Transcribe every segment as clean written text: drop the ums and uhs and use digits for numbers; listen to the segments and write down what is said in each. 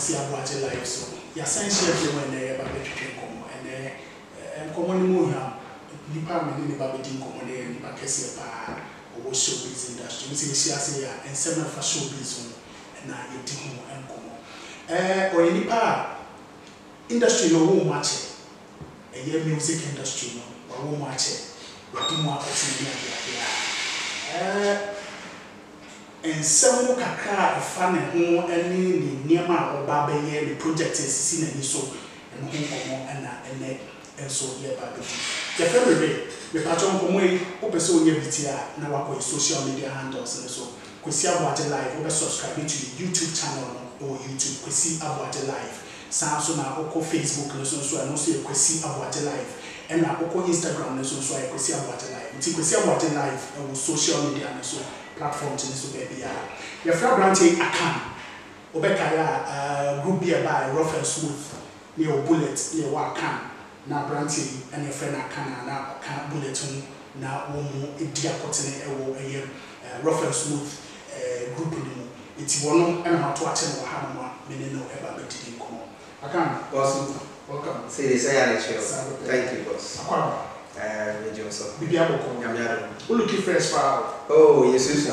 kwesi aboaje live so ya san share bi when e ba betwetwe komo ene komo ni mu ha nipa me ni ba bedi komo ne nipa kese pa o showbiz industry we see ase ya ensem fa showbiz na yedi ho enkomo o nipa industry no wo mu ache music industry no wo mu ache yedi mu akoti ni ya ensem kakra afa ne ho ene ni niema oba beye the project sisi na ni so eno ho komo na ene enso ye ba beti the February me patron komo yi opese onye bitia na wakọ social media handles ne so Kwesi Aboagye Live we subscribe to the YouTube channel or YouTube Kwesi Aboagye Live so na oko Facebook ne so no so Kwesi Aboagye Live and na oko Instagram ne so Kwesi Aboagye Live ti Kwesi Aboagye Live on social media ne so platform to so baby ya your friend branch akan obeka ya group be by Rough and Smooth ne o bullet ne wa akan na branch and your friend akan na kan bullet na wo mu edi akotene ewo eye Rough and Smooth group ni iti wono and how to attend or have no meaning no ever betting come akan boss welcome say this I thank you boss akwa Joseph. Bibi aboko. Yamiado. Who looking fresh for? Oh, yes, yes.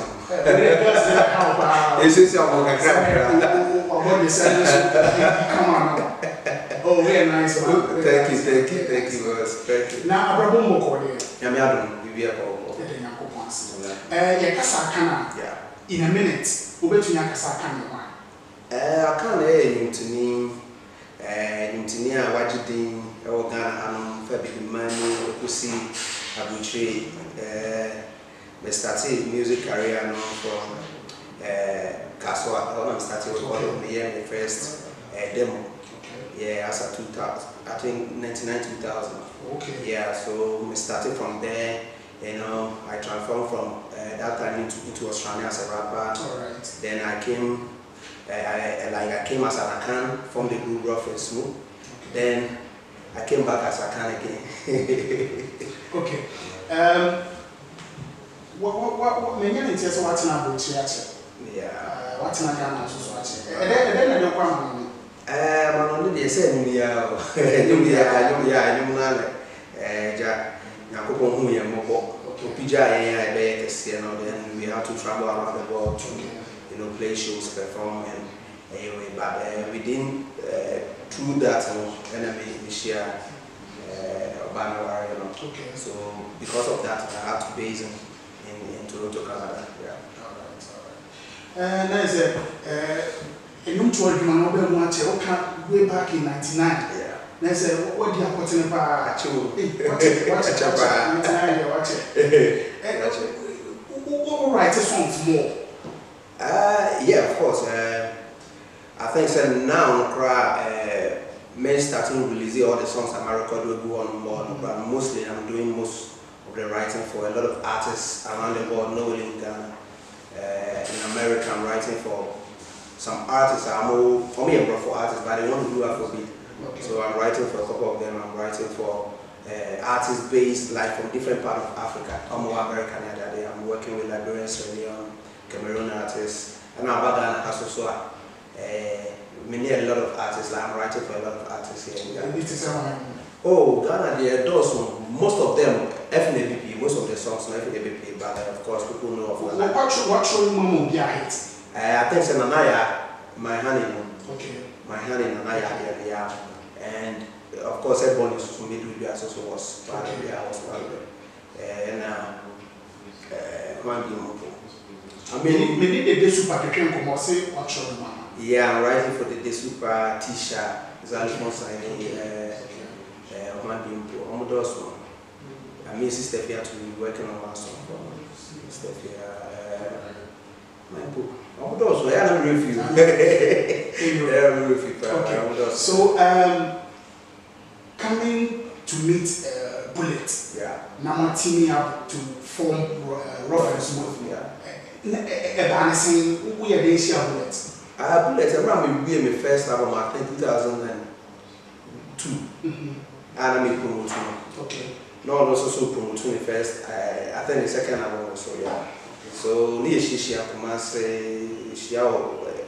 Yes, yes, I'm come on now. Oh, very nice man. Thank you, boss. Thank you. Now, Abraham Moko. Yamiado, Bibi aboko. Yeah, kasa kana. Yeah. In a minute, ubetu nya kasa kana wa. I can't nyimtini a wagidin ewo Ghana anom fa bi mani okusi abutre me started music career no from Kaswa when I started recording me my first demo. Yeah, as a 2000 I think 99-2000. Okay. Yeah, so we started from there. You know, I transformed from that time into Australia as a rapper. All right. Then I came I came as an Akan from the group Rough and Smooth. Okay. Then I came back as Akan again. Okay. What many things are watching about theater? Yeah. What's not Ghana so watching? Then I don't come. Man, they say Nuya, Numana, Jack, Nakopo, who you mobile. Pija, I beg, then we have to travel around the world to play shows, perform, and anyway, but within through that, and we share Obama, Okay. So because of that, I had to base in Toronto, Canada. Yeah. All right. Nice. And you told him I know much. Way back in '99. Yeah. Nice. What do you put in the bar? Watch it. Who writes songs more? Yeah, of course. I think so now, men starting releasing all the songs I'm recording will go on more, but mostly I'm doing most of the writing for a lot of artists around the world, not only in Ghana. In America, I'm writing for some artists. I'm only a for artists, but they want to do Afrobeat. Okay. So I'm writing for a couple of them. I'm writing for artists based like from different parts of Africa. I'm more American the other day. I'm working with Liberian, Sierra Leone, Cameroon artists, and I'm about Ghana as well. Many a lot of artists. Like I'm writing for a lot of artists here in Ghana. Oh, Ghana, they those most of them FNABP, most of the songs on FNABP, but of course people know of Ghana. What show mom be a hit? I think it's Nanaya, my honey. Okay. My honey Nanaya, yeah. And of course everyone is from Midway also was part of it. I was part of it. And I mean, maybe the super can come or say what show mama. Yeah, I'm writing for the super T-shirt. Zalphonse I mean, Sister Fia to be working on one song for Sister Fia. My book. I have a review. So, coming to meet Bullet, yeah. Now teaming up to form Rough and Smooth. Yeah. We are this year Bullet. Bullet, I remember being my first album, I think 2002. And I made promotion. Okay. No, also promotion first. I think the second album also, yeah. So near Shishia Kumase, Shiao,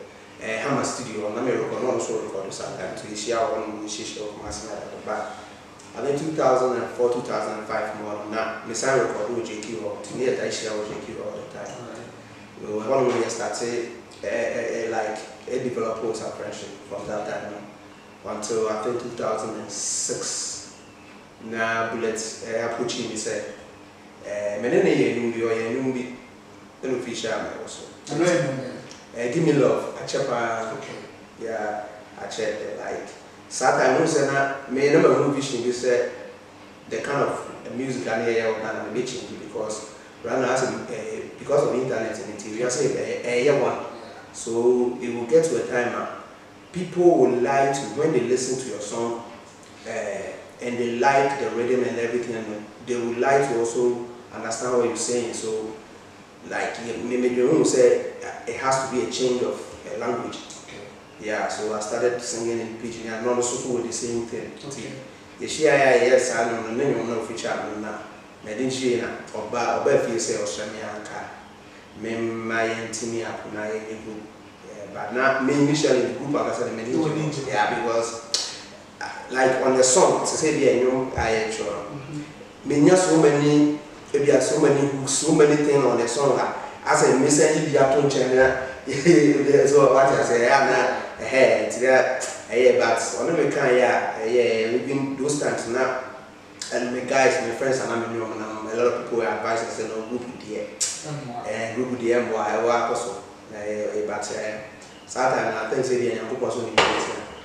Hammer Studio, and I'm also recording sometimes to share one show from but I think 2004, 2005 more than that. Miss I record with JQ to me, I share with JQ all the time. One way I started like a developers a friendship from that time until I think 2006. Now bullets approaching me said, many you are be official also. Give me love. I check okay. Yeah, I check like Saturday I say na me number one vision is the kind of music I hear and I'm changing because right now because of internet and TV I say one. So it will get to a time people will like to when they listen to your song and they like the rhythm and everything and they would like to also understand what you're saying. So like maybe you say it has to be a change of language. Okay. Yeah, so I started singing in pidgin and also with the same thing. Okay. The share yes, I don't know feature now. I didn't share or if you say Australia my intimate group. But not me initially the group I said yeah, because like on the song to say the I actually so many there are so many things on the song. As a message, you have to change. So what I say, I'm not ahead. But on the kind, we've been those times now. And my guys, my friends, and I'm a lot of people advise and say, no, group dear. And group dear, boy, I work also. But sometimes I think say the group also need to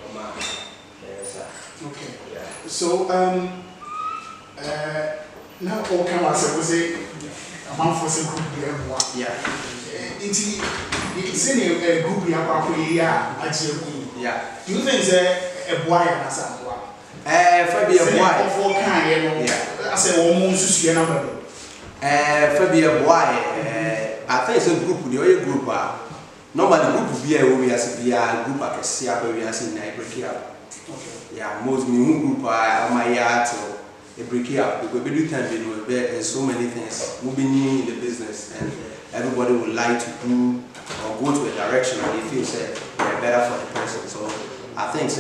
okay. So now all come as I say a man for some group yeah. It's in a group yeah. Do you think a boy and a son? For be a boy for kind, I say almost to number. For be a boy, I think it's a group with your group. Nobody group be a we as a group I can see up we as in Nigeria. Yeah, most new group are my yard. They break it up because we do time there's so many things moving in the business and everybody would like to do or go to a direction and they feel they're better for the person. So I think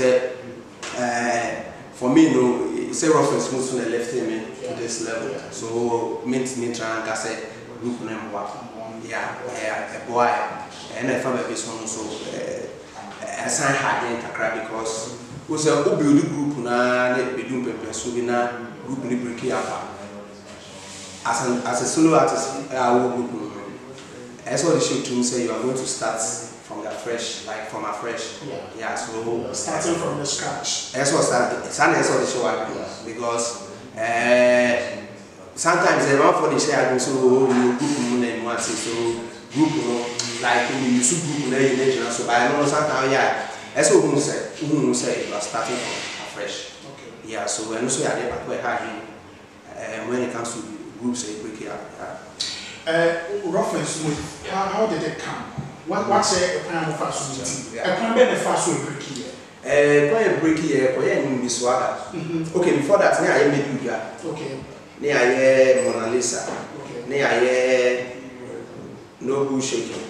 for me, it's a rough and smooth when they left him to this level. So me trying to say group name what a boy and I found a bit so a sign hard in Takra because we say we build group na we do paper so we na group ni break up as a solo artist our group as what the show to say you are going to start from the fresh like from a fresh so starting from the scratch as what that's what the show because sometimes they run for the share so group name one so group like you should group na so I know sometimes as we say you are starting from afresh. Okay. Yeah, so when you say when it comes to groups, they break it up. Rough and smooth. How did it come? What's a plan of fast? A plan of fast will break here. Quite break here, okay, before that, near I made you. Okay. Near Mona Lisa. Okay. Near No Bull Shaking.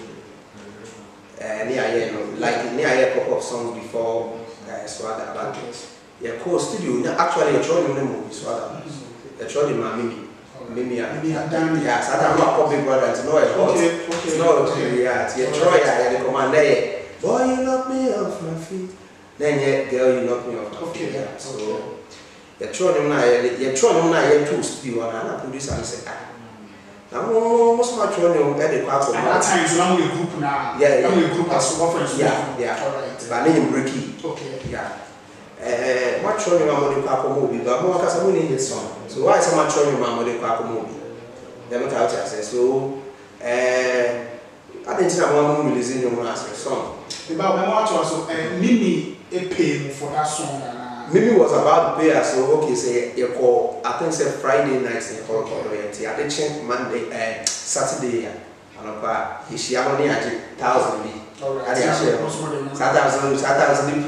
Near a couple of songs before Swagger, but yeah, cool studio. Actually, I tried the movie Swagger. I tried my Mimi, yes, I don't know how big brother to know it. Okay, no, yeah, you try, I command there. Boy, you knock me off my feet. Then, yeah, girl, you knock me off my feet. So, you tried him now, you two studio, and I produce and say, now, most of my children at the class of that time, so now we group now. Yeah, we group as reference. Yeah. All right. But name Bricky. Okay. Yeah. What children are the Quaco movie? But more because I'm in this song. So why so much children are the Quaco movie? They're not out there. So, I didn't think I want to release your master song. About my watch also, Mimi a pay for that song. Mimi was about to pay us, so okay, say you call, I think say Friday nights in call royalty. I did change Monday and Saturday and she only had 1,000 B. I did share 1,000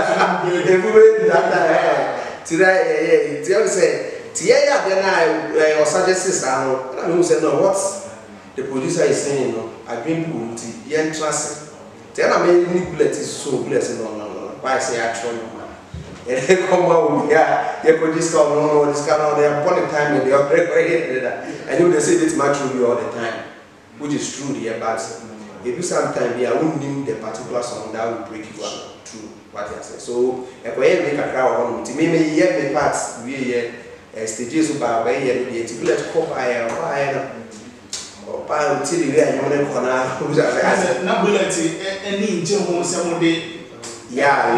today, tell me say, Tia, then I was suggesting, I know, said no, what the producer is saying, no, I bring people to the entrance. Then I made bullet is so blessed. No. Why say I try no man? And come out here, you could discount no discount. They are upon the time and they are and you they say it's much true all the time, which is true here, but if you sometimes I won't name the particular song that will break you up true what I say. So if I make a crowd on it, maybe yet the parts we here stages about where you to let cop I or buy until you get your own corner. Who's a not bullet any gym some day. Yeah.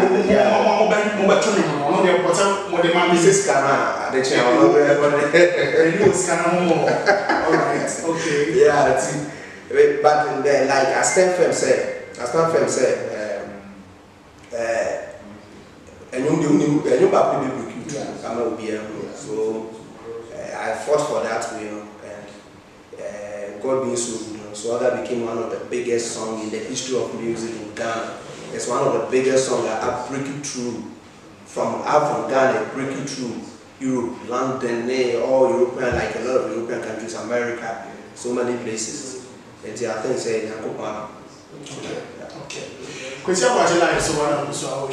Mrs. Kana, the channel. Alright, okay. Yeah, but like as Stanford said, and you back so I fought for that will and God being so good. So that became one of the biggest songs in the history of music in Ghana. It's one of the biggest songs that are breaking through from Ghana, breaking through Europe, London, all European, like a lot of European countries, America, so many places. And I think say okay. Because I watch live so one of the so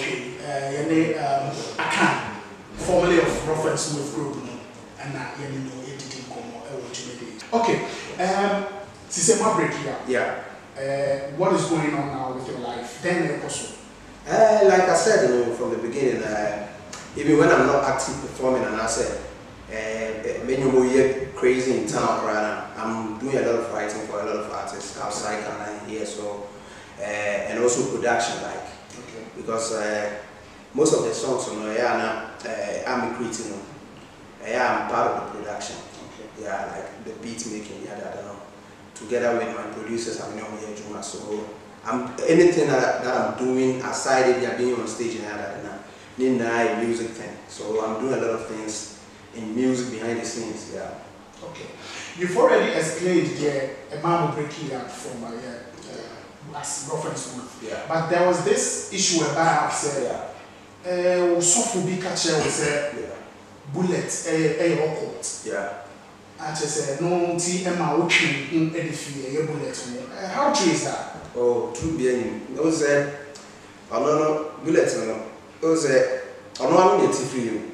I can formerly of Prophet Smith Group and editing okay. Sistema break here. Yeah. What is going on now with your life? Then also. Like I said, from the beginning, even when I'm not active performing, and I said, when you're crazy in town right now, I'm doing a lot of writing for a lot of artists outside Ghana here, so and also production, like because most of the songs, I'm creating, I'm part of the production. Yeah, like the beat making, I don't know. Together with my producers, I'm here Juma. So anything that I'm doing aside if being on stage and that music thing. So I'm doing a lot of things in music behind the scenes. Yeah. Okay. You've already explained the amount of breaking out from as reference with. Yeah. But there was this issue whereby I said, so be catcher was a bullet a court. Yeah. I just said, no, Emma watching in a bullet. How true is that? Oh, true being. Those no, bullets. Those I'm not for you.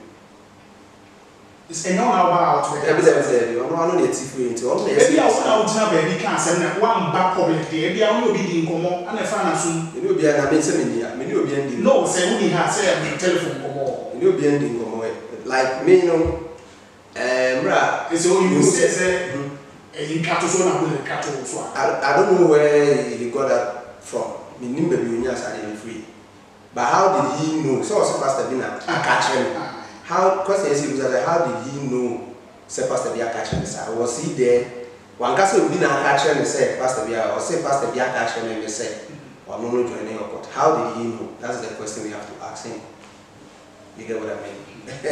It's a no about evidence. I'm not for you. Maybe I want to baby can't send one back public day. Maybe I will be in common and a fan soon. You will be an amazing. No, say we have said telephone common. You will be ending common. Like me, no. It's all you say, you can't so I don't know where he got that from. Free. But how did he know? So was Pastor Bina catching. How question is how did he know Pastor Bina catching? Was he there? One castle Bina catching and said Pastor Bina or say Pastor Bina catching and said, or no joining airport. How did he know? That's the question we have to ask him. You get what I mean?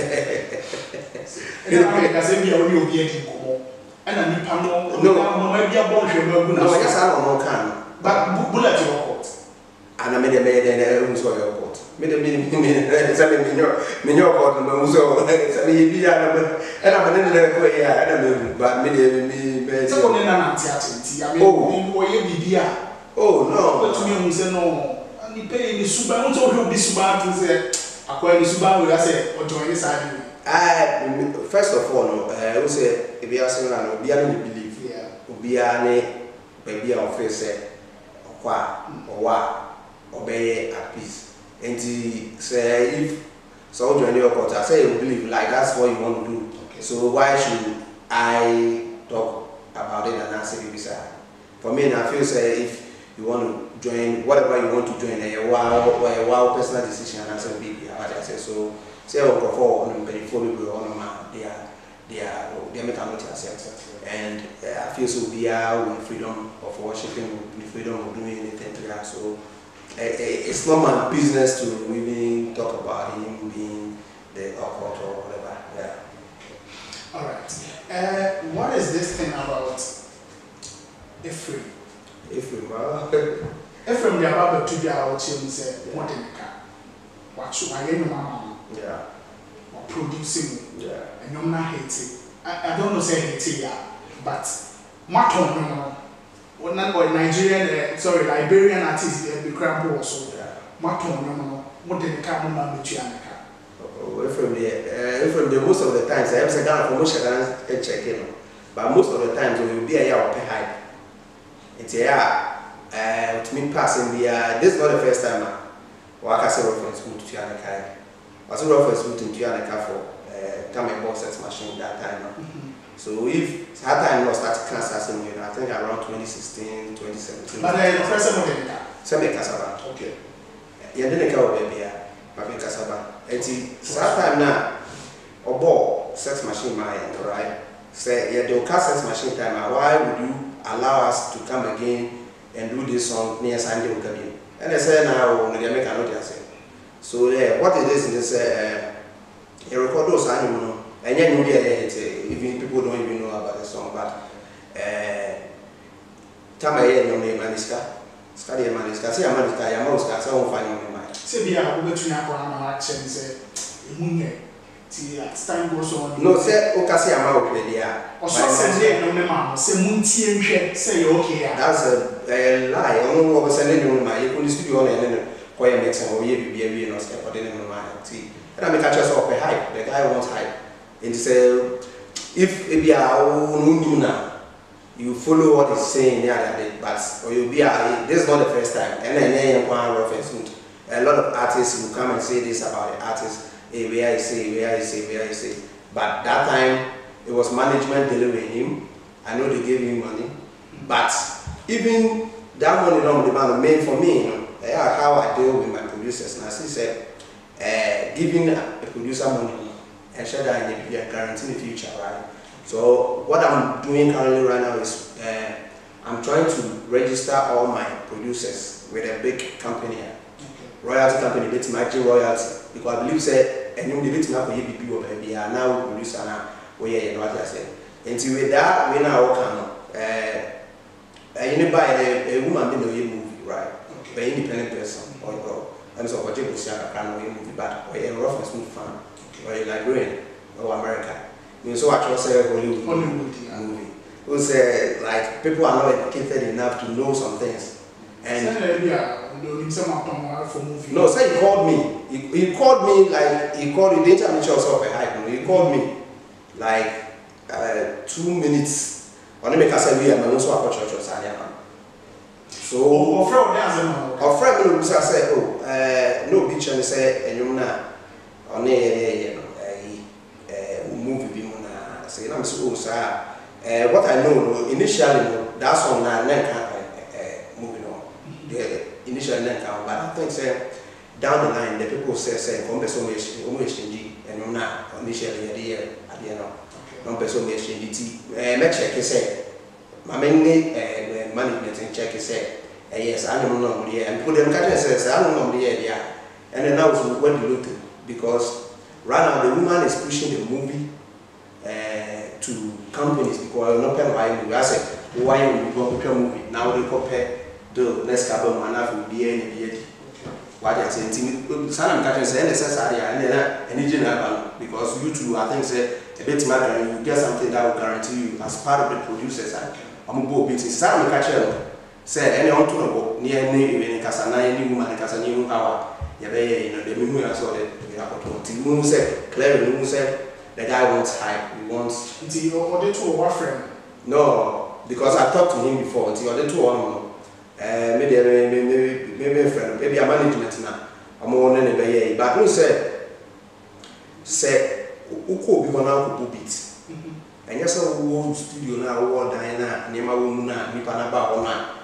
No, yes, I don't know. Can but bullet your court. And I made a maid and a room so airport. Made a minute, something in your court, and so and I'm an way, I don't know, but maybe someone in an anti-activity. I mean, oh, no, but to me, say no, and you pay the super, I don't be super to say, acquire super, I say, or join this idea. First of all, I would say, if you are saying, I will believe, be a baby of face, or obey at peace. And say, if so, join your court, I say, you believe, like that's what you want to do. Okay. So, why should I talk about it and answer it? For me, I feel say, if you want to join, whatever you want to join, a wow personal decision and answer baby, I say so. Say before on the follow on they are making accept, and I feel so we are with freedom of worshiping, with freedom of doing anything to that. So it's not my business to really talk about him being the occult or whatever. Yeah. All right. What is this thing about Ephraim? Ephraim, the about to be our team said, what in the car? What should I get mama? Yeah. Or producing. Yeah. And I'm not hating. I don't know say hating, but Maton, no. One Nigerian, sorry, Liberian artist, crab also. Maton, no, what did the car number to From the most of the times, I have a gun promotion and check in. But most of the times, we will be a year of high. It's a to me passing the this is not the first time I say reference school to Tianakai. I was a reference school to Tianakai for time I bought sex machine that time. So if that time was started Kansas, I think around 2016, 2017. But the first time Semi Casaba. Okay. You didn't go baby, Papi Casaba. It's that time now, or bought sex machine, right? Say, yeah, they'll cast sex machine time. Why would you allow us to come again and do this song near Sunday Cabin? And I say now, they make a note. So, yeah, what it is you record those animals, and yet you even people don't even know about the song. But, Tamaye, no name, Maniska, Scadi Maniska, say Amanica, Yamoska, so I won't find on my mind. Say, we are going to action, say, as time goes on. No, say, Okasi Amao, or so say, no, mamma, say, Munti, say, okay. That's a lie. I don't know what was sending you my studio and then quiet makes and be no step or didn't know my tea. And I make catch us up a hype. The guy wants hype. And say, if it be a now, you follow what he's saying there, but or you'll be this is not the first time. And then reference. A lot of artists will come and say this about the artist. Hey, where I say. But that time, it was management delivering him. I know they gave him money. But even that money don't demand made for me, how I deal with my producers. And as he said, giving a producer money and share that in the guarantee the future, right? So what I'm doing currently right now is I'm trying to register all my producers with a big company. Royalty company, it's my royalty. Because I believe say, and you need to know for EBP or baby, now producer now, where you know what I said. And so with that, we now can you buy a woman being a movie, right? By independent person, or I'm so what you will see a movie, but or a rough smooth fan, or a librarian, or America. You so what you say Hollywood movie. Who say like people are not educated enough to know some things. And no, say he called me. He called me like he didn't tell me yourself a hype. He called me like 2 minutes. On the make us say we are also a church or Sanya. So our friend will say, oh, no bitch and say and you know on a movie bimona. Say I'm so what I know initially that song na moving on. Initially, but I think down the line, the people say, come so much, and you're not initially at the end of no person exchange. Check say, my mainly management and check say, yes, I don't know, and put them catch says, I don't know the idea. And then now we went to look because right now the woman is pushing the movie to companies because not paying why I said, why you go prepare movie now they compare. The next couple of months will be any what I say, some catching say necessary and then any general because you two, I think, say a bit matter you get something that will guarantee you as part of the producers. I'm going to be some catcher say any on to near me in Casana, any woman, Casani, hour, you know, the moon I saw the moon said, Claire Moon said, the guy wants hype, he wants. The other two are friend. No, because I talked to him before, the other two are maybe a friend, maybe a management now. I'm on any but no say Uko be one out of beat. And yes, I will studio now, war Diana, Nema Wuna, Nipanaba or not.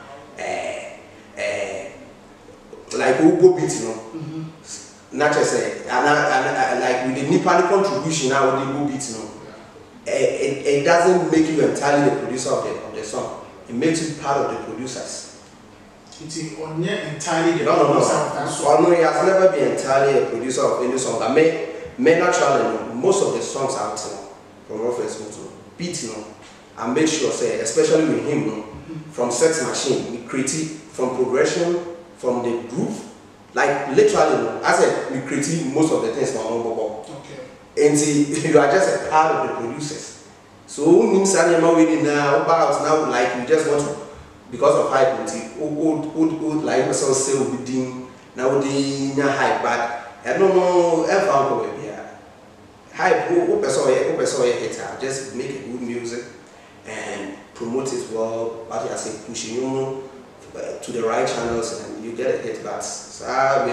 Like Uko beat, you know. Not just say, like with the Nippon contribution now, the Uko beat, you know. It doesn't make you entirely the producer of the song, it makes you part of the producers. Entirely no, he has never been entirely a producer of any song. I may naturally most of the songs out from reference to beat, you know, and make sure say, especially with him, you know, from Sex Machine, we create from progression, from the groove, like literally, you know, I said we create most of the things from Omboko. Okay. And see, you are just a part of the producers. So now about now like you just want to because of hype, would like myself say would be now the hype, but I don't know if I'm going to be hype. Who person hater, just make it good music and promote it well. What I say, pushing you to the right channels, and you get a hit. But hype.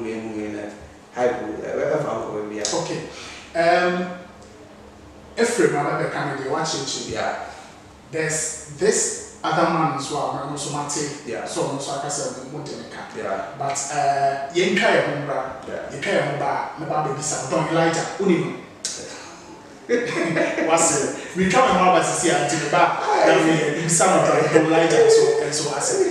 If I'm going to be okay. Ephraim, another candidate, watching you. Yeah. There's this other man as well, I'm also Mate. Yeah. So I said, yeah. but Yenka Yamura, Yenka Yamura, my baby son, don't Elijah, Union. What's it? We come and have to see until the back. Then we son of Elijah, and so I said.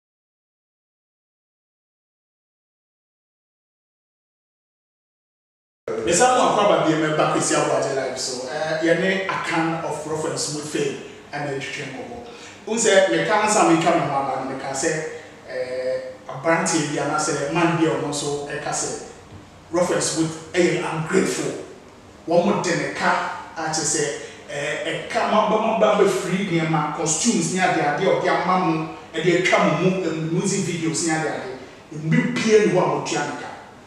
The son of probably a back with your life, so your name a can of reference with fame and education. Unse me kan sa me kan ma ba me ka say a branch bi ana say man bi ono so e ka say reference with I'm grateful one more den ka a say e ka ma ba free ni ma costumes ni ade o bi ama mu e dey twa mu music videos ni ade mbi pie ni wa mo tua nka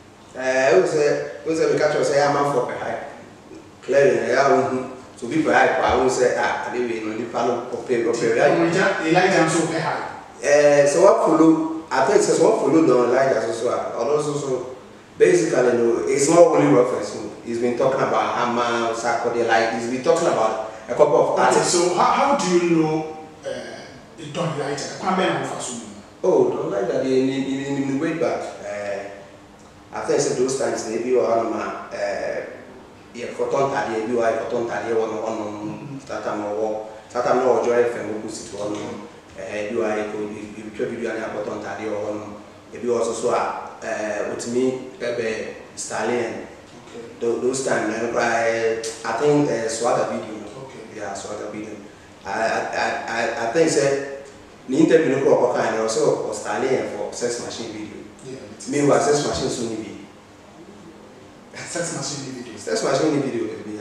we say we catch us say am for high clearly ya so people hype, I won't say I didn't know the panel of Elijah so high. So what follow? I think it's what follow the Elijah so basically no, it's not only reference. He's been talking about Hammer, Sarkodie, like he's been talking about a couple of artists. So how do you know Don Elijah? Oh, Don Elijah in the way back. I think it's those times maybe or yeah, cotton tadi, you are cotton tadi on Tata no joy FM opposite one. You are you video and cotton tadi on. If you also saw with me, Stallion. Those times, I think Swagger video. Okay. Yeah, Swagger video. I think said the interview no kind also Stallion for Sex Machine video. Yeah. Meanwhile, Sex Machine soon be. Sex Machine video. That's my only video.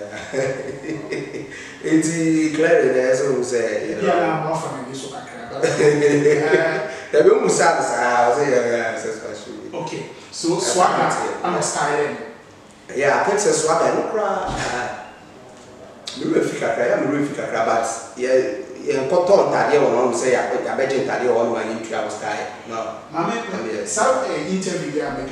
It's clear there, so we say, you know. Yeah, I'm offering this one. Okay, so Swagger, I'm styling. Yeah, I think so. Swagger, no cry. But yeah, cotton tadi on say I bet you tadi on my YouTube sky. No. Mama, some interview there, I'm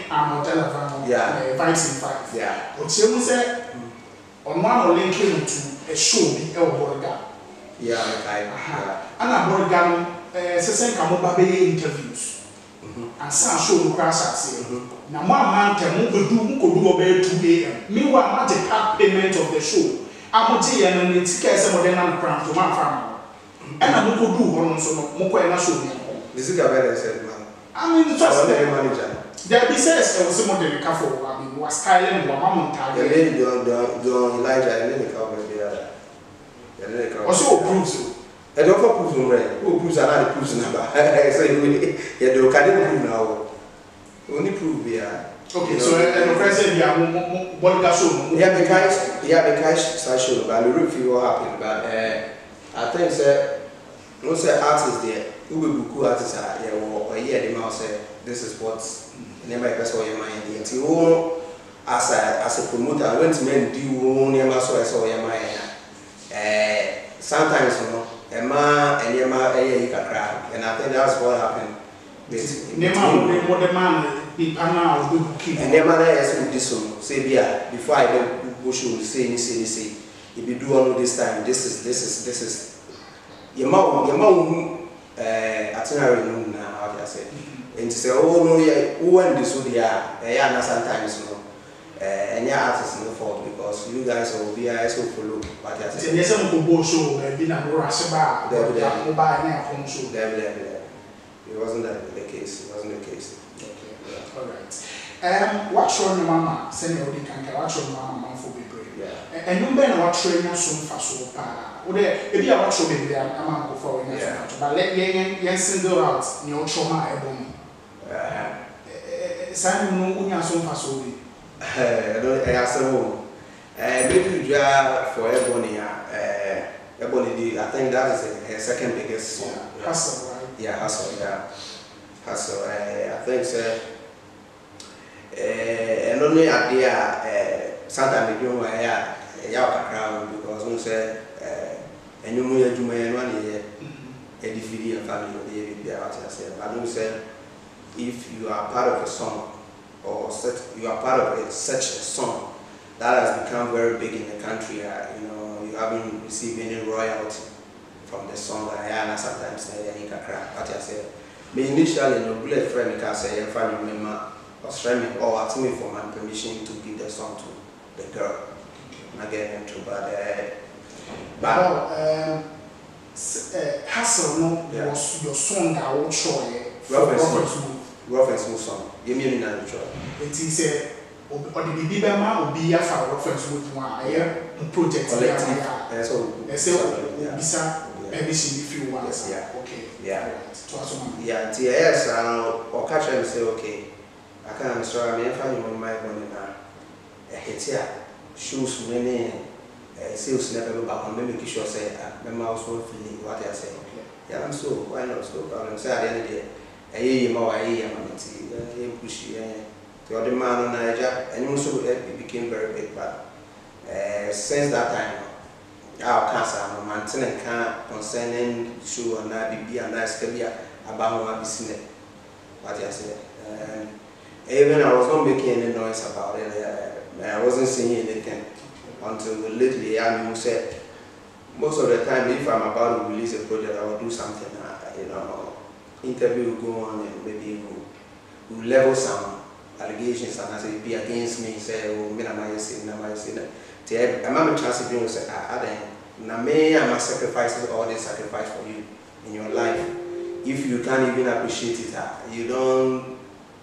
on yeah, 5 in 5. Yeah. But you say on one link to a show be El Borga. Yeah, okay. And I Borga, Sesen Kamoba interviews. And some show the crash at say. Now, one man can move do 2 a.m. Meanwhile, not the part payment of the show. I'm and it's case of them and crown to my farm. And I'm going to do one so Moko and I show me. This is a better said, man. I mean, the first manager. There be says some of the careful. I mean, was styling one mom tag. The lady don't Elijah and then the cover the other. Also proves you. I don't for proof no right. Who proves another proofs number. I say yeah, they can prove now. Only prove yeah. Okay, so the president yeah, what got show. Yeah, because show but the review what happened but I think say no say artists there who will be cool artists are yeah or yeah the man say this is what never best for your mind until as a promoter when to men do never so your mind sometimes you know a man and your man you can cry and I think that's what happened basically what the man be panel or and the man is with this one say yeah before I go show say if you do all this time this is your mom itinerary no na how do I say and to say oh no yeah who want this so yeah sometimes you know and your artists no fault because you guys will be so follow what I say there's some go show be na rush ba mobile na home show it wasn't the case okay yeah. All right what show your mama send you can what show mama for be brave and you been what train so so pa o de e bi a what show be am am go for you but let yen single out your trauma e bom san no unya so so be I asked maybe you are for Ebony, I think that is a second biggest song. Yeah. Yeah, hustle, yeah. Hustle. I think so. And only idea, sometimes we do a crowd because we say, and you move to my one year, a DVD and family, but we say, if you are part of a song, or you are part of such a song that has become very big in the country, you know, you haven't received any royalty from the song, and sometimes you can cry. What I say, me initially, no bullet friend can say, if I remember, was framing or asking me for my permission to give the song to the girl. I get into, but Hustle no was your song that would show Rough and Smooth song. Give me a minute. It is a or the Bibema will be a Rough and Smooth one project. So, Bisa, if you want. Okay. Yeah. Yeah, TS, or catch and say, okay, I can't sorry, I mean, if I know my money now, a hit here, shoes, many, sales never back on maybe sure say, my mouse won't feel what I say. Yeah, I'm so, why not? So, I'm say at the end of the day, a year more, a year, push the other man on Niger, and also it became very big, but since that time, our cancer, maintaining concerning show and I be a nice career about what I seen it. What I said. Even I was not making any noise about it. I wasn't saying anything until lately. I mean, said most of the time, if I'm about to release a project, I will do something. You know, interview will go on and maybe we'll level some allegations and I say be against me. Say, oh, me, I'm saying that. I'm a chance to say, I must sacrifice all this sacrifice for you in your life. If you can't even appreciate it, you don't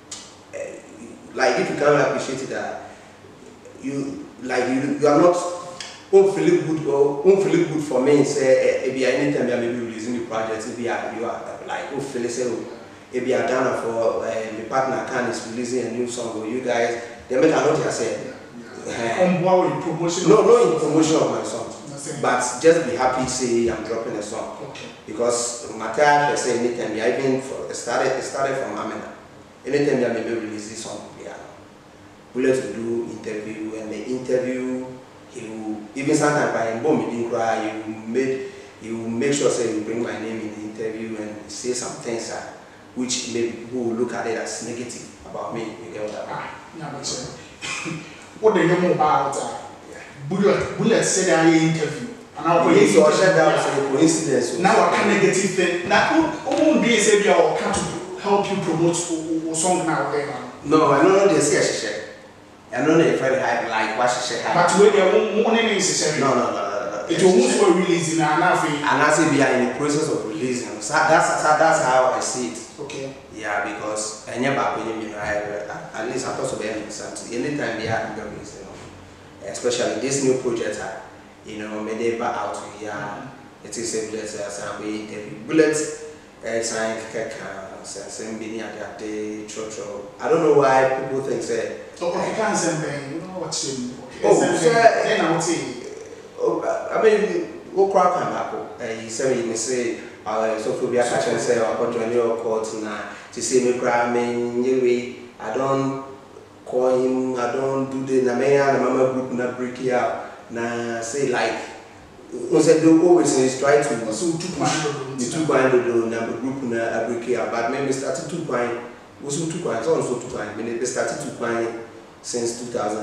like. If you can't appreciate it, you are not won't feel good for me. Say, if you anytime you may be releasing the project, if you are like who feel say, if you are done for the partner can is releasing a new song, or you guys, they make a note yourself. Promotion. No, in promotion of my song. But just be happy say I'm dropping a song. Okay. Because Matthias say anytime I even started from Amena. Anytime I maybe release this song, yeah. We let to do interview and the interview he will even sometimes by him he didn't cry, he will make sure say you bring my name in the interview and say some things which maybe people will look at it as negative about me. You get what I mean? What do you know about Bullet said I interview and I'll coincidence. Now I can negative thing. Now won't be say or can to help you promote song now. No, I don't know they say I don't know if I like what she said. But when you're more necessary. No. It almost were releasing and I say we are in the process of releasing. So that's how I see it. Okay. Yeah, because I never at least I thought so very something. Anytime they are releasing, especially this new project, you know, may they back out here. It is a bullet, bullets, sign same being at the church. I don't know why people think say. Oh, you can't send you know what's in. Then I would say. I mean, what crowd can happen? He said, you say, so for be a catch and say, I got to your court now to see me cry. I don't call him, I don't do the Mama group na break here. Na say like, they always try to also 2.0 number group na break here, but maybe started 2.0, also 2.0, also 2.0, they started 2.0 since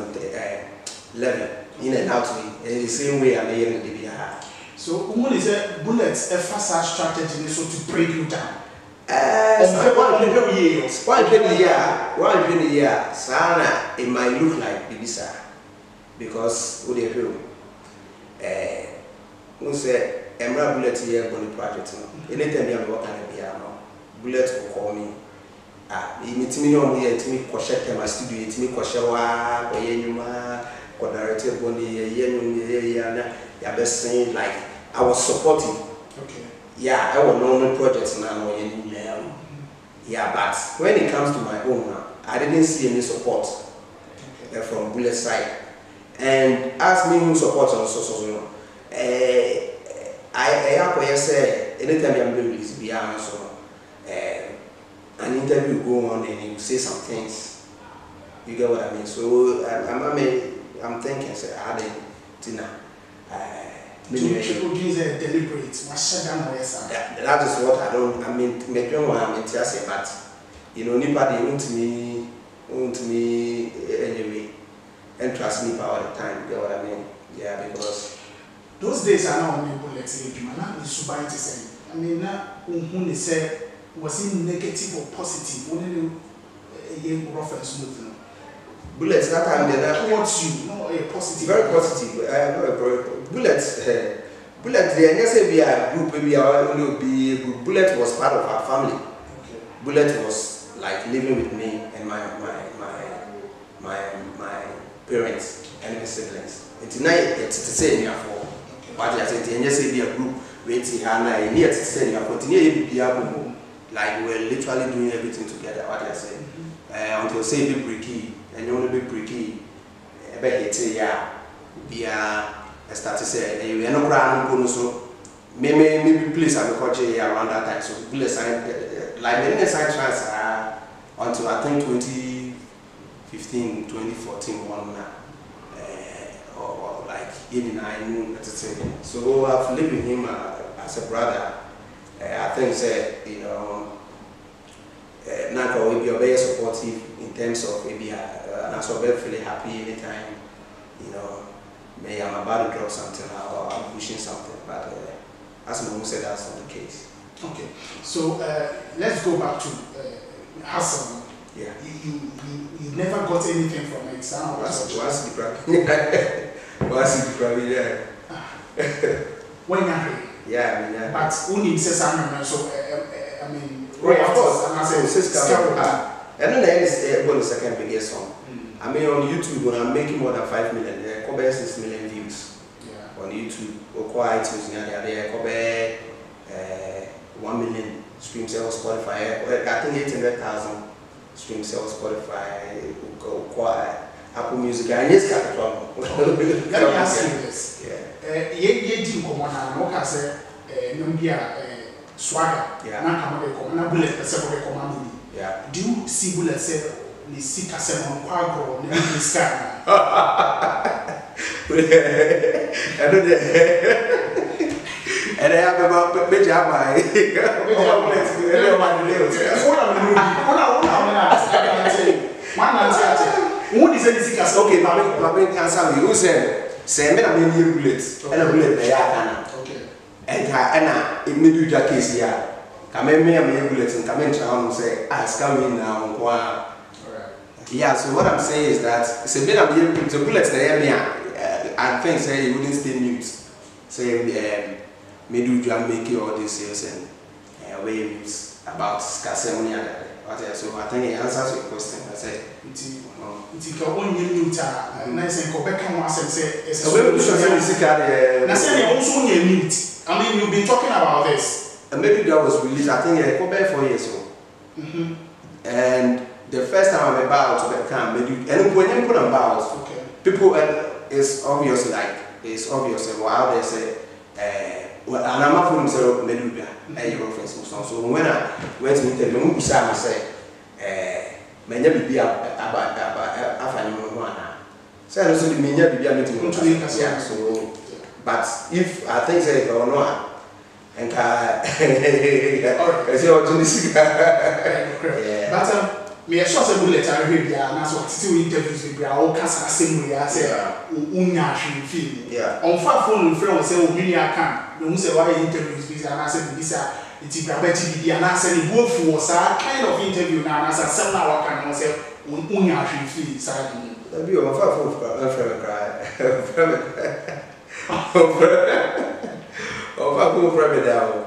2011. In and out in the same way I'm hearing the BR. So, what is a bullets a fast strategy so to break you down? 1 year, Sana, it might look like Bibisa because what they do, we say, Emra Bullet here on the project. Anytime I'm working at piano, Bullet will call me. He meets me on here to me, Koshek, my studio, to me, Koshawa, Koyenuma. Narrative when the best saying like I was supportive. Okay. Yeah, I was on projects now. Yeah, but when it comes to my own now, I didn't see any support from Bullet side. And ask me who supports on social. I say anytime I'm doing this beyond so an interview go on and he will say some things. You get what I mean? So I'm thinking, say, I had dinner. People do deliberate. That is what I don't. I mean, maybe I'm interested, but you know, nobody won't me anyway, and trust me all the time. You get what I mean? Yeah, because those days are not only bullets. Not is to say. I mean, now when they say was it negative or positive? Only a rough and smooth. Bullets that time they towards you, no a positive. Very positive. Bullets. Bullet, the NSABI group, maybe Bullet was part of our family. Okay. Bullet was like living with me and my parents and my siblings. And tonight it's the same here for what I said. The NSABI group, waiting and near to say like we're literally doing everything together. What I said until say be bricky and you only be bricky. We are. I started saying, we are not running so maybe please I'm coaching around that time. So bullet sign like many science until I think 2015, 2014 one or like 89 etc. So I've lived with him as a brother. I think say you know Naka will be very supportive in terms of maybe and also very feeling happy anytime, you know. Maybe I'm about to draw something or I'm pushing something, but as Momo said, that's not the case. Okay, so let's go back to Hassan. Yeah. You never got anything from it. What's the problem? What's the problem? Yeah. When you're here. Yeah, I mean, yeah. But only says I'm so I mean, right, of course. And I say, and then there is the second biggest song. I mean, on YouTube, when I'm making more than 5 million, there are 6 million views. Yeah. On YouTube, or quite there are 1 million streams on Spotify. I think 800,000 streams on Spotify. Apple Music. And yes, Capital. Let me ask you this. Yeah. You did come on and look as swagger. Yeah. Not bullet, command. Yeah. Do you see bullet say? Ni sika sema kwagro ni sika and I have about major my okay, my answer me. Who said, say, me, I'm in bullets, and a bullet, and it made you case here. Come in, me, I'm in bullets, and come in town and say, ask me now. Yeah, so what I'm saying is that it's a bit of the bullets there. I think say you wouldn't stay mute. Say maybe you make all these sales and waves about scarcity. So I think it answers your question. I said it's only mute. Nice and go back and once and say it's also mute. I mean you've been talking about this. And maybe that was released I think 4 years ago. And the first time I'm about to become, and when you put about, people, it's obviously wow, they say, well, and I'm not from Zero Meduga, a reference. So when I went to meet them, I say, may never be about Afanimuana. So I also may never be a meeting. So, but if I think say, or no, and I say, me sure say bullet are here and that's what still interviews with all cast same way I say unya feel on far phone friend say we can no say why interviews busy and I say this it's grabati bi and I say the wolf was kind of interview now and I say some now can say unya feel side that be on far phone friend cry far phone friend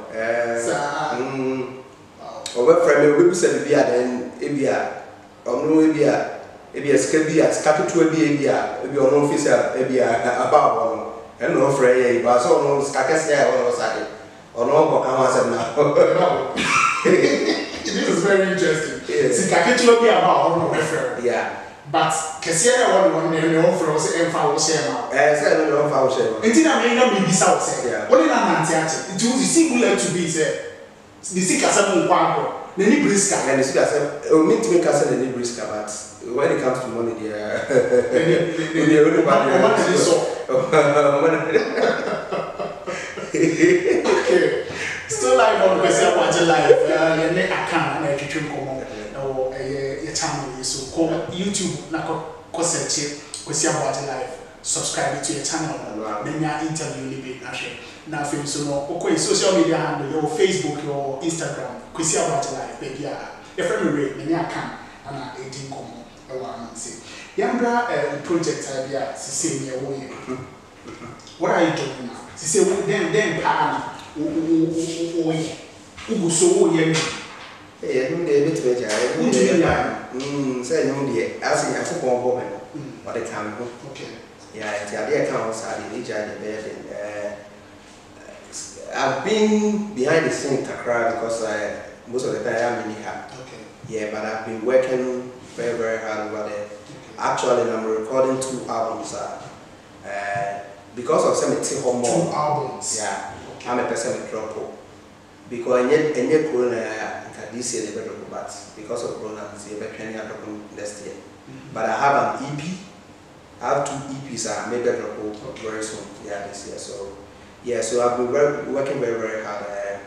down over friend we say be then ebia no ebia skabia capital ebia on officer ebia about and no frey but so no skakese or side or no go come say now this is very interesting see capital ebia about no refer yeah but kese na one no offer say emfa wo share now say no emfa wo share until na me bisa wo say only na nanti ache it was singular to be say the sika 7 kwako Nani briska. And the speaker said, "Oh, me to make us the name briska, but when it comes to money, they only money so." Okay. Still live on Kwesi Aboagye live. Yene account na etwetwe nkomo. Na wo your channel so ko YouTube na ko search Kwesi Aboagye live. Subscribe to your channel. Then your interview ni be na share. Na film so no okoi social media handle your Facebook, your Instagram, Kwesi Aboagye live baby a. Your friend Ray, many account ana edin nkomo e wa amanse. Yambra project idea sisi me wo ye. What are you doing now? Say then partner ugu so wo ye me eh no dey bit be jare say no dey as in akoko bo me what they can go okay yeah it dey account say dey jare be I've been behind the scene kakra because most of the time I'm in here okay yeah but I've been working very hard over there actually I'm recording 2 albums because of some 2 albums yeah I'm a person with drop because any corona this year never drop but because of corona this year better drop next year but I have an EP I have 2 EPs I maybe drop very soon yeah this year so yeah so I've been working very hard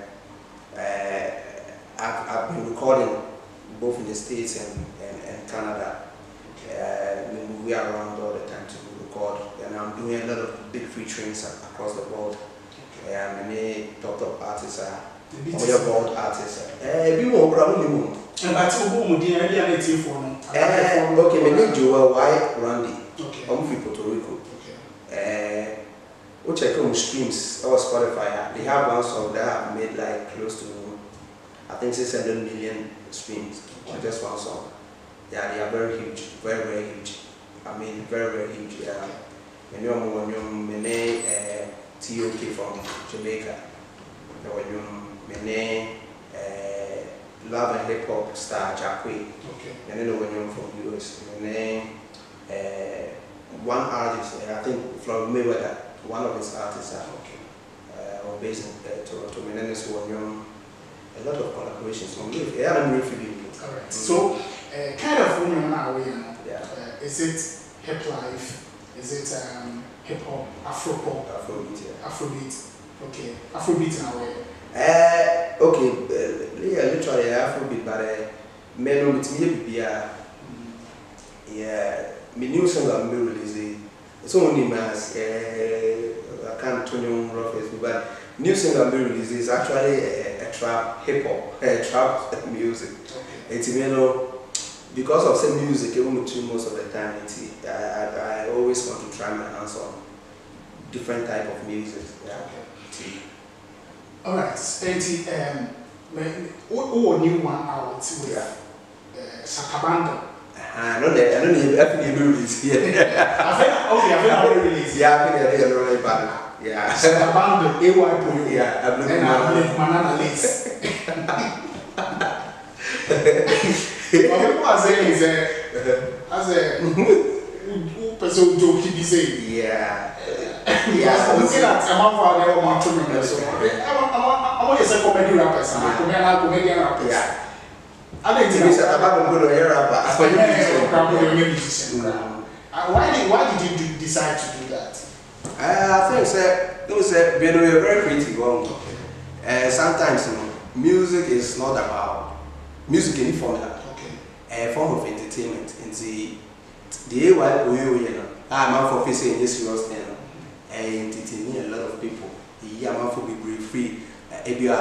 I've been recording both in the States and Canada we are around all the time to record and I'm doing a lot of big featurings across the world. Many top artists are world artists. Be more probably. And that's who we did a for no. Okay, my name Joel Y. Randy. Okay. I'm from Puerto Rico. Okay. Which I come streams or Spotify. They have one song that have made like close to I think 600 million streams on just one song. Yeah, they are very huge, very huge. I mean, very huge. Yeah. Many TOK from Jamaica. Many love and hip hop star Jacqueline. Okay. And then from US. Many one artist, I think from Mayweather, one of his artists are based in Toronto. And then there's a lot of collaborations. Yeah, I'm really alright. So, kind of woman now, yeah. Is it hip life? Is it hip hop, Afropop? Afrobeat, yeah. Afrobeat. Okay. Afrobeat in a way. Okay, yeah, literally Afrobeat, but men with me yeah, my new song I'm releasing. It's only mass. I can't turn you on rough Facebook, but new song I'm releasing is actually a trap hip hop, trap music. Okay. It's because of some music, even most of the time, I always want to try my hands on different type of music. Yeah. Okay. All right. What new one out with Sakabanda? I don't even release yet. I think already released. Yeah, I think they're already bad. Yeah. Sakabanda, AY Poyo. Yeah, I believe Banana Lace. What people are saying is as a person joke be saying. Yeah. Yeah. Looking at a man for their own so I want to say comedy rappers and comedian rappers. Yeah. I think it's about good rapper. Why did you decide to do that? I think we're very creative. Sometimes music is not about music in formula. A form of entertainment. And the AY, I'm for facing this serious thing. Entertaining a lot of people. The man for be free. Ebia,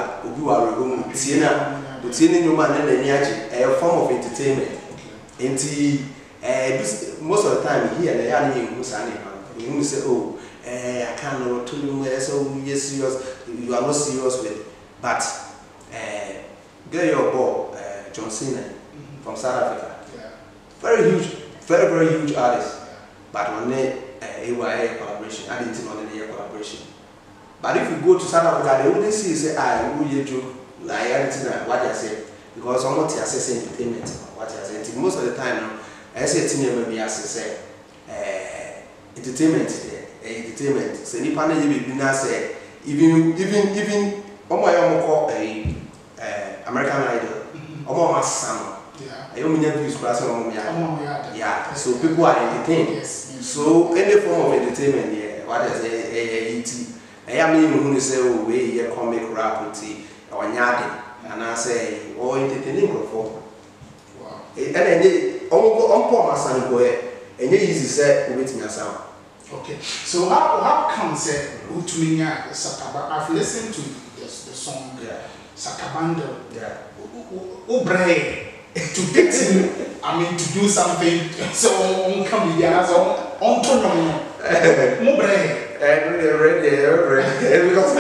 a form of entertainment. And most of the time here, they are you say, oh, I can't tell you so you're serious, you are not serious with. But get your ball, John Cena from South Africa. Yeah. Very huge artist. But on the AYA collaboration, I didn't know the collaboration. But if you go to South Africa, they wouldn't see say, who you do like anything what I say. Because I'm not assessing entertainment. What I say. Most of the time, I say maybe I say entertainment. So any panel you be say even American Idol. Omo masano. Yeah. I don't mean views class on Yeah. So people are entertained. Yes. So any form of entertainment, yeah. What is ET? I mean who say oh we comic rap or nyade and I say oh entertaining for. Wow. And then on poor masano go and you easy say wait me sound. Okay. So how come say Utuminya Sakaba? I've listened to the song Sakabando. Yeah. Ubre to get him, I mean to do something. So on come here, so on to no. Ubre. Because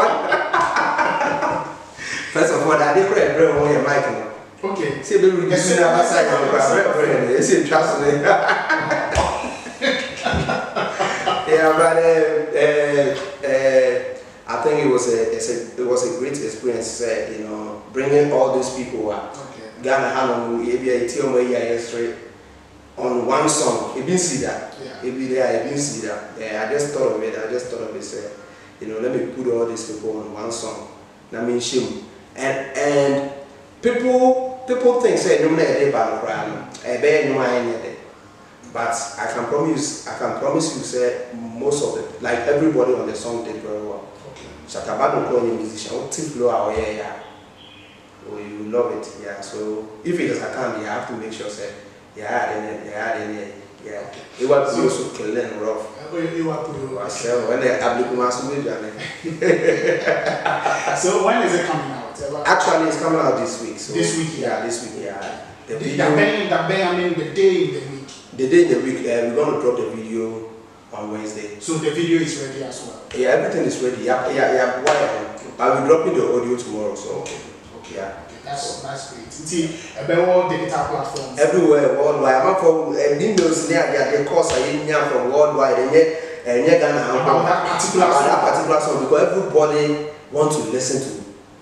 first of all, I didn't create a brain mic. Okay. See, we will see that side of the brain. It's interesting. Yeah, but I think it was a great experience. You know, bringing all these people up. Okay. Ghana Hano, straight on one song. You didn't see that. Yeah. You didn't see that. Yeah, I just thought of it. Say, you know, let me put all these people on one song. I mean, shame. And people think say no matter but I can promise you say most of it, like everybody on the song did very well. Okay. Shatabano calling musician, oh, you love it, yeah. So if it is a can, you have to make sure say yeah. It was also killing rough. So when they So when is it coming out? Actually, it's coming out this week. So this week, yeah. This week, yeah. The day in the week. The day in the week, we're going to drop the video on Wednesday. So the video is ready as well? Yeah, everything is ready. Yeah. I'll be dropping the audio tomorrow, so okay. Yeah. That's great. See, about all digital platforms. Everywhere, worldwide. I'm from Windows near the course I didn't from worldwide and yet about that particular song because everybody wants to listen to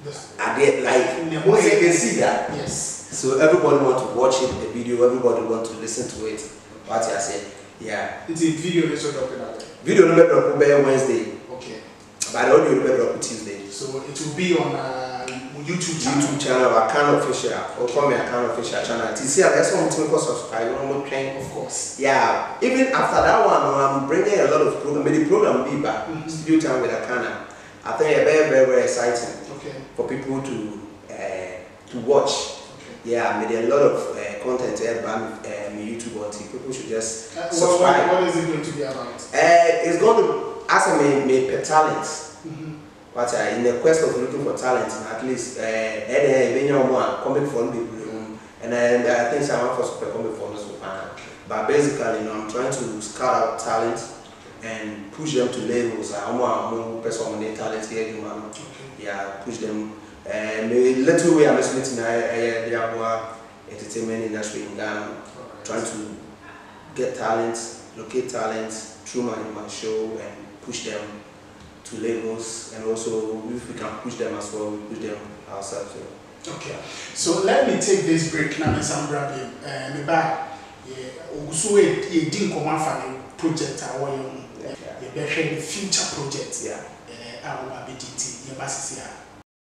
you can see that. Yes. So everybody want to watch it, the video, everybody want to listen to it. What I say, yeah. It's a video that's dropping out there. Video number drop Wednesday. Okay. But audio number drop Tuesday. So it will be on YouTube channel. YouTube channel, Akan Official, or call me Akan Official channel. You see, that's something for subscribe. Of course. Yeah. Even after that one, I'm bringing a lot of program. The program be back studio time with Akana. I think it's very, very, very exciting. Okay. For people to watch. Yeah, I made a lot of content on YouTube or people should just subscribe. What is it going to be about? It's going to ask me per talent. But in the quest of looking for talent, at least coming from the and I think someone for super coming from this. But basically, you know, I'm trying to scout out talent and push them to levels. I'm more person on talent here, yeah, push them. The little way I'm listening to the entertainment industry in Ghana, trying to get talents, locate talents through my show and push them to labels, and also if we can push them as well, we push them ourselves. Okay, so let me take this break now. Some grabbing me back. Also, a didn't come out project. The future project. Yeah. Our BDT, your basis here.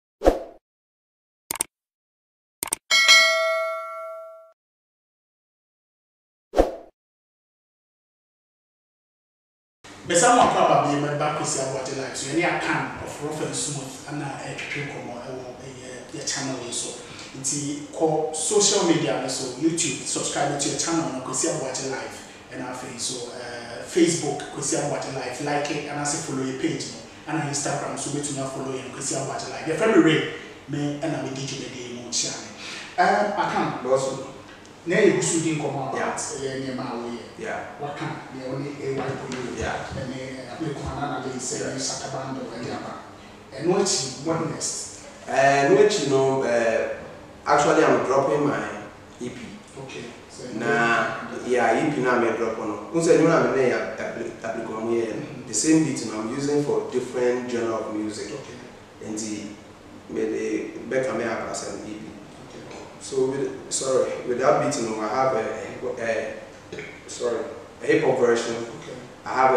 But someone probably my back is about the life. So any account of rough and smooth and a channel so. It's called social media so YouTube, subscribe to your channel and go see about the life and our face so Facebook go see about the life, like it and I say follow your page and on Instagram so we to now follow you and go see about the life. Your family Ray me and I'm a DJ day mo channel. I can't also now you should think about yeah. What can the only a white yeah. And they say Sakabando and Yaba. And what next? Which you know, actually I'm dropping my EP. Okay. So yeah, EP now I'm dropping. The same beat I'm using for different genre of music. Okay. And the back me up as an EP. So with that beat, you know, I have a hip hop version. Okay. I have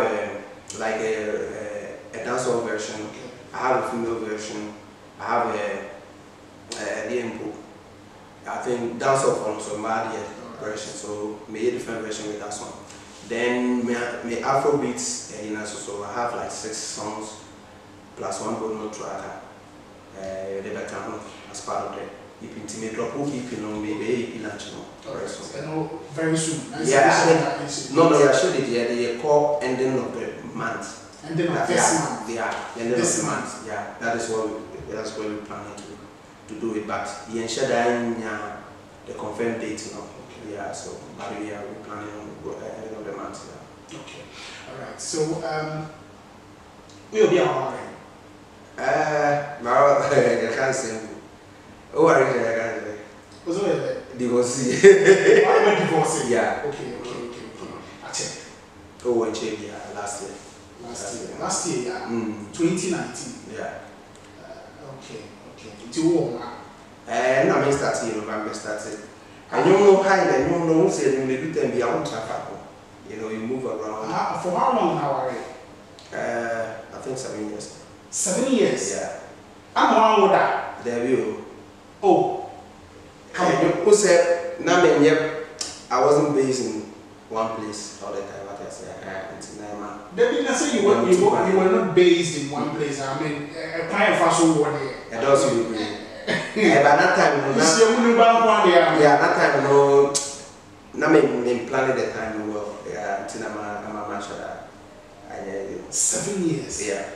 a dancehall version. Okay. I have a female version. I have a Liam book. I think Dance Off on Somalia version, so made a different version with that song. Then my Afro beats, so I have like 6 songs plus 1 bonus track. As part of the EP, drop EP, maybe EP launch. Very soon. Yeah, no, I showed it. Yeah, they call ending of the month. Ending of this month. Yeah, ending of the month. Yeah, that's what we planning to do it. But the ensure that the confirmed date, Okay. Yeah, so but we are planning on end of the month. Yeah. Okay. All right. So we'll be alright. I can't say. Oh, I can't say. What's it? Divorcee. Why divorcing? Yeah. Okay. I check. Oh, I checked. Yeah, last year. Last year, yeah. 2019. Yeah. Okay. It's warm. No, I started. November started. I don't know how. I don't know who said you may do them beyond traffic. You move around. For how long now are you? I think 7 years. 7 years? Yeah. I'm one with that. There you. Oh. Who said, I wasn't based in one place all the time. What I say, They didn't say you were not based in one place. I mean, a kind of fashion one here. I don't see you. By that time, that time, no. I'm planning the time well. Yeah, until I'm a match. 7 years. Yeah.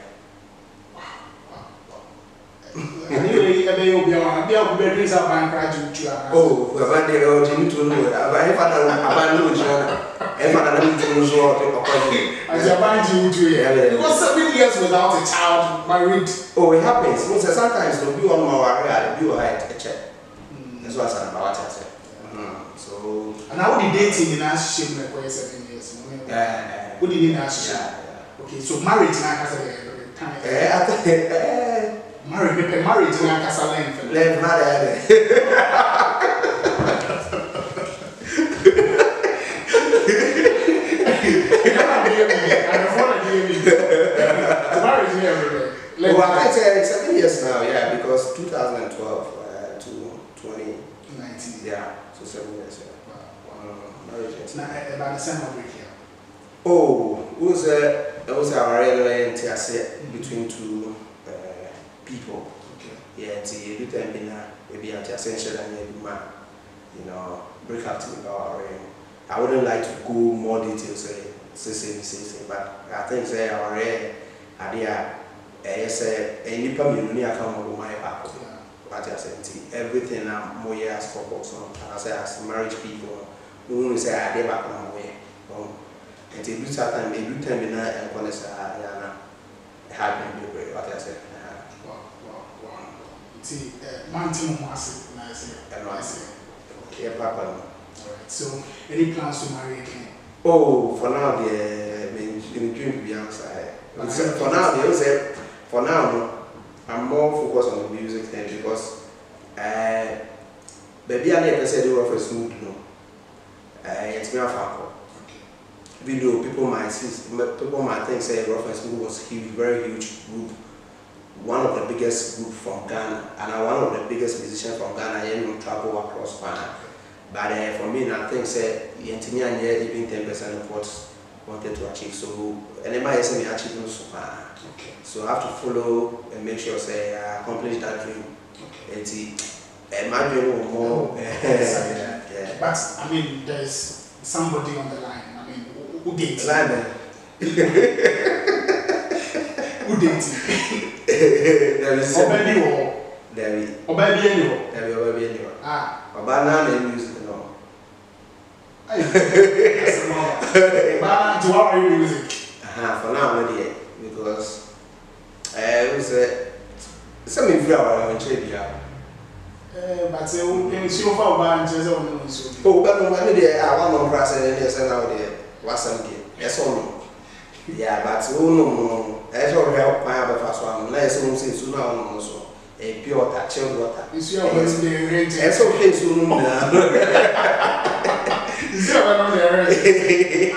Anyway, you'll be on. You'll be doing some bank oh, we're about to go to know. If I know if I need to know as you're buying to it. Because 7 years without a child married. Oh, it happens. Sometimes they'll be on my area, do a check. That's what I'm about to say. So, and how the dating in our shame for 7 years? Yeah. What did you ask? Okay, so marriage now has a time. Marriage now has a length. Length, not well, I think 7 years now, yeah, because 2012 to 2019. Yeah, so 7 years. Marriage. Now, about the same break here. Oh, it was our relationship between 2 people. Okay. Yeah, it's a little maybe at essential and break up to our I wouldn't like to go more details, say, but I think our idea. Yes, any permanent account of my back. What I said, everything I'm more years for books on. I say, as marriage people, who say I did back on my way. And to do that, maybe 10 minutes and one is having been what I said. Wow. See, mountain massive, nice. Yeah, Papa. Alright, so any plans to marry again? Oh, for now, the dream to be outside. For now, they say. For now, I'm more focused on the music thing because baby, I never said you were for smooth, it's me a fan. Video people might think say Rough and Smooth was huge, very huge group, one of the biggest group from Ghana, and one of the biggest musicians from Ghana. I travel across Ghana, but for me, I think say Yentini even 10% of what wanted to achieve. So, and then my SME achieved so far. Okay. So I have to follow and make sure say I accomplish that dream. Okay. And my dream more. Yeah. But I mean, there's somebody on the line. I mean, who dates? Who dates? There is Obabi or Obabi anyway. Obabi anyway. Obana music no. That's a mother. Obana to our music. For now, not yet. Because it was something for our trade. But so far, I'm just on the show. Oh, but no, I want to press it and out there. What's something? Yes or no? Yeah, but no, that's all help my other first one. Let's soon see sooner or so. A pure touch of water. Is your always being rent? That's okay soon. Is your one on there?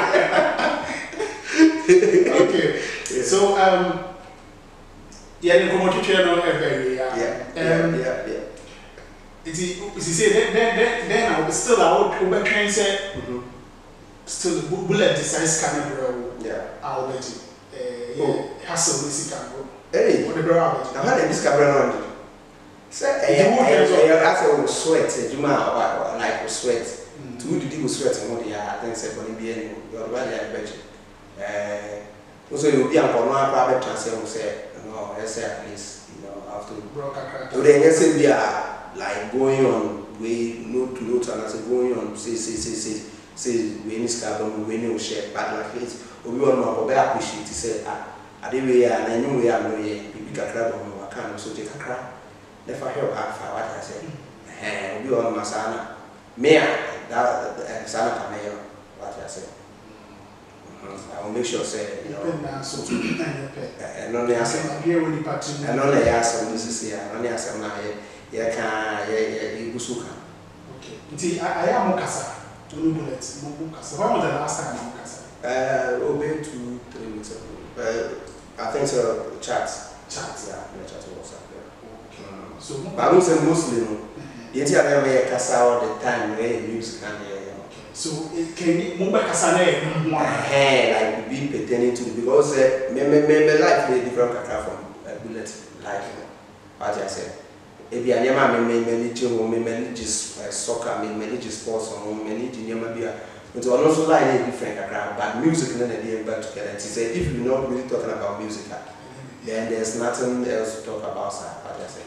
Okay. So, yeah, you come to channel every yeah. It's say then I will still I would train say still bullet designs can be yeah. I will bet you. Hassle this can go. Hey, What the girl? now how did this camera on? Say, I said, sweat, you might like sweat. Two did sweat and what they are, then said, when be any, your body, I bet you. Also, you'll be on one private transfer, say, no, I say at least, you know, after broke a crack. so then, yes, we are like going on, we note to note, and I say, going on, say, we need carbon, we need share, but like this, we want to be appreciate, say, I did we are, and I knew we are no, we got crab on our can, so take a crab. Never help after what I said. And we all Masana. Mayor, that Sana Cameo, what I said. I will make sure, say, you know, and only ask and only ask them this is here, and only ask them now, yeah, can, Busuka. Okay. I am Mokasa, two bullets, Mokasa. When was the last time Mokasa? Obey 2-3 weeks ago. I think so, chats, yeah, chat was up there. So, but I don't say mostly, no. You tell them I cast all the time, music and so it can move back as an like be pertaining to because my life is different from bullet like what I said. If you are manage soccer, manage sports, or manage but also like different but music and then back together. If you're not really talking about music, then there's nothing else to talk about. What I said.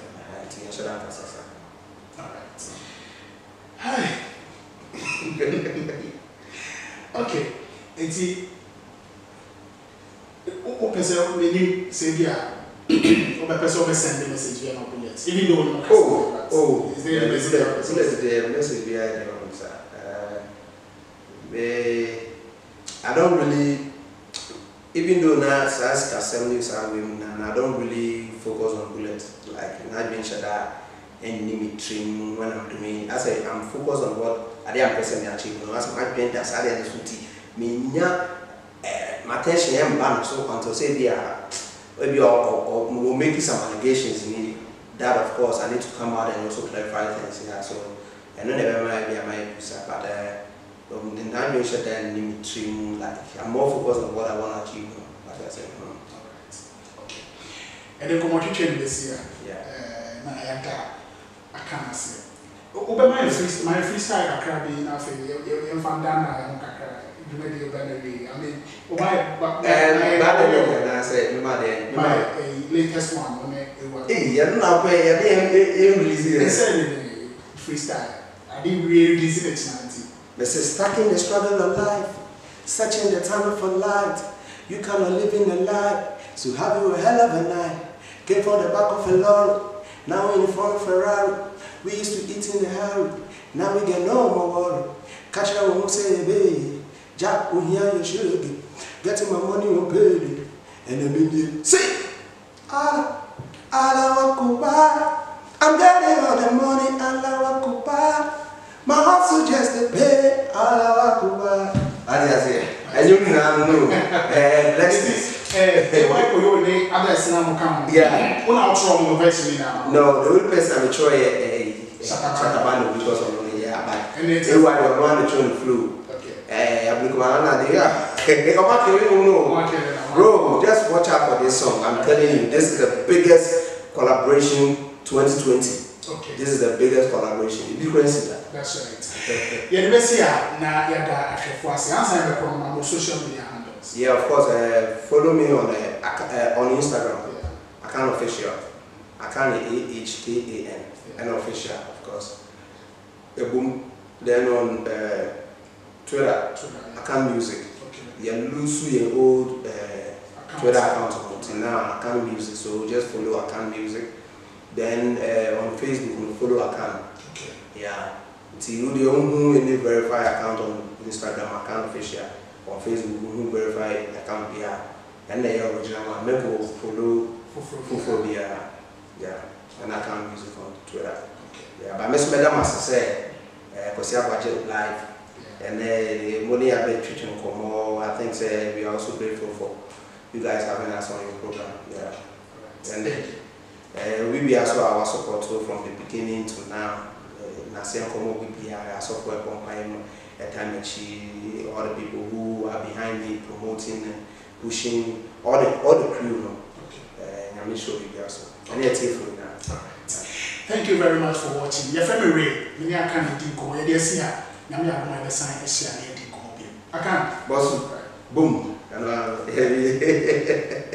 Alright. Hi. Okay. Eti o person many say dia o person send the message via no bullet. Even though no is there a message behind I don't really even though now as assemblies and I don't really focus on bullets like not being sure that any trim when I'm doing I say I'm focused on what I am personally achieving. As my paint as I am the me my attention am banned so until say maybe or will make some allegations in it. That of course I need to come out and also clarify things here. So I know never mind be my but the not being sure that any trim like I'm more focused on what I want to achieve. As I said. Okay. And then come on change this year. Yeah. I can't say. My freestyle kakra be na fe you find down na kakra you may be better I mean I said my latest one on it you know you release it freestyle I didn't really release it this is stuck in the struggle of life searching the tunnel for light you cannot live in the light so have you a hell of a night came from the back of a lorry now in front of a Ferrari. We used to eat in the hurry, now we get no more worry. Catch her won't say, baby, Jack will hear you sugar. Getting my money on pay. And the million, say, Allah Wakuba. I'm getting all the money, Allah Wakuba. My hustle just to pay, Allah Wakuba. As I say, I don't know. Why for you, they others now come. Yeah. One outro version now. No, the only person I'm trying Shatabano because of money, but they were the one that flew. Okay. I believe bro, just watch out for this song. I'm telling you, this is the biggest collaboration 2020. Okay. This is the biggest collaboration. You consider. That's right. Yeah, the best here now. Yeah, the social media handles. Yeah, of course. Follow me on Instagram. Yeah. Account official. Account AHKAN. And official, of course. Boom. Then on Twitter, account music. Okay. Yeah, lose your old Twitter account until now. Account music. So just follow account music. Then on Facebook, we follow account. Okay. Yeah. Until you the only any verify account on Instagram, account official. On Facebook, we verify account. Yeah. And the original one. Maybe we'll follow Fuphobia. Yeah. And account music on Twitter. Okay. Yeah, but Miss Madam as I say, because I budget live, and the money I bet treating more. I think say we are also grateful for you guys having us on your program. Yeah, and we be also our support from the beginning to now. na say komo BPI software company at time all the people who are behind me promoting and pushing all the crew no. I'm sure you guys so. And it's here for now. Thank you very much for watching. Your family Ray, many I can't do go where they see her. Now we are going to sign a share. I can't. Boss, boom.